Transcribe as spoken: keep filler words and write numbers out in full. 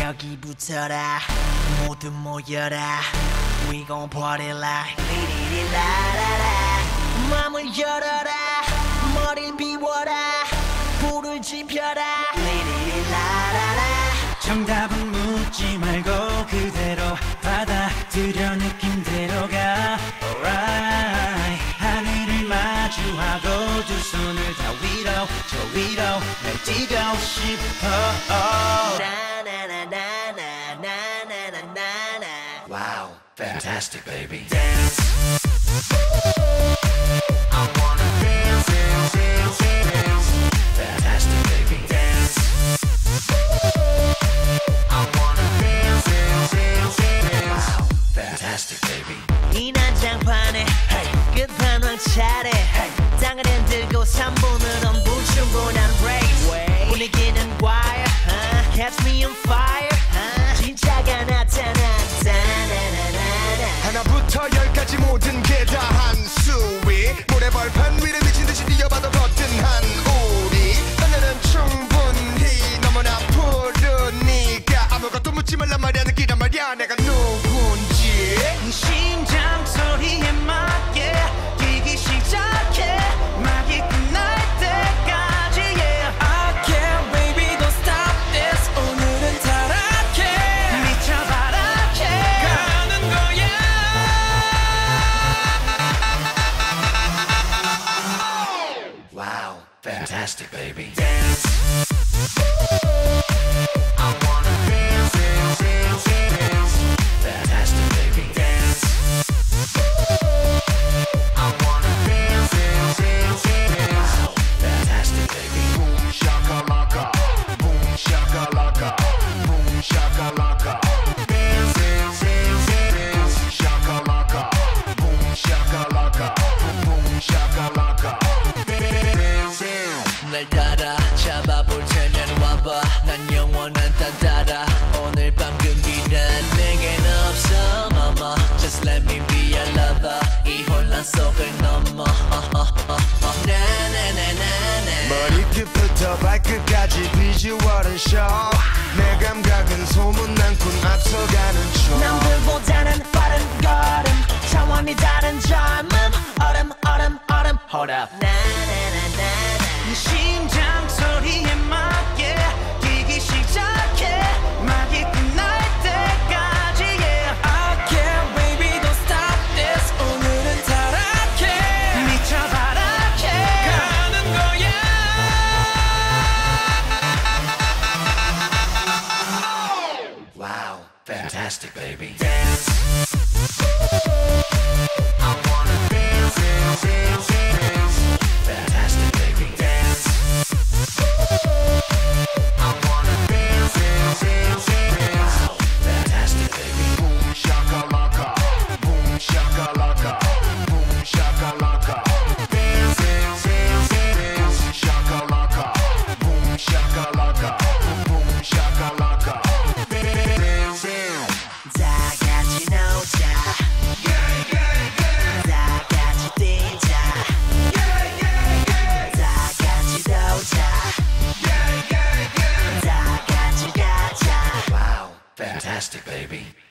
여기 붙어라 모두 모여라 We gon' party like 리리리라라라 맘을 열어라 머리를 비워라 불을 지펴라 리리리라라라 정답은 묻지 말고 그대로 받아들여 느낌대로 가 Alright 하늘을 마주하고 두 손을 다 위로 저 위로 날 뛰고 싶어 나나나나나나나나나 Wow, fantastic baby Dance I wanna dance, dance, dance, dance Fantastic baby Dance I wanna dance, dance, dance, dance Wow, fantastic baby 이 난장판에 hey. 끝판왕 차례 hey. 땅을 흔들고 삼 분으론 불충분한 race Way. 분위기는 wire uh. Catch me on fire uh. 진짜가 나타난다 하나부터 열까지 모든 게 다 한 수위 모래벌판 위를 미친듯이 뛰어봐도 거뜬한 우리 오늘은 충분히 너무나 푸르니까 아무것도 묻지 말란 말이야 느끼란 말이야 내가 누군지 심장 소리에 맞게 뛰기 시작해 막이 끝날 때까지 yeah. I can't baby don't stop this 오늘은 타락해 미쳐바라게 가는 거야 Wow, fantastic baby Dance I wanna dance, dance, dance, dance Fantastic baby Dance I wanna dance, dance, dance, dance Wow, fantastic baby Boom shakalaka Boom shakalaka Boom shakalaka Dance, dance, dance, dance shakalaka Boom shakalaka Boom shakalaka 날 따라 잡아볼 테면 와봐 난 영원한 딴따라 오늘 밤 금기란 내겐 없어 mama Just let me be your lover 이 혼란 속을 넘어 나나나나나 머리끝부터 발끝까지 비주얼은 show 내 감각은 소문난군 앞서가는 중 남들보다는 빠른 걸음 차원이 다른 젊음 얼음 얼음 얼음 Hold up 나나나나나 심장 소리에 맞게 뛰기 시작해 막이 끝날 때까지 yeah. I can't baby don't stop this 오늘은 타락해 미쳐바라게 가는 거야 Wow, fantastic baby Dance I wanna dance, dance, dance, dance Fantastic baby Dance I wanna dance, dance, dance, dance Wow, fantastic baby Boom shakalaka Boom shakalaka Boom shakalaka Dance, dance, dance, dance shakalaka Boom shakalaka Boom shakalaka Dance, dance 다 같이 놀자 다 같이 뛰자 다 같이 놀자 다 같이 가자 Wow, fantastic baby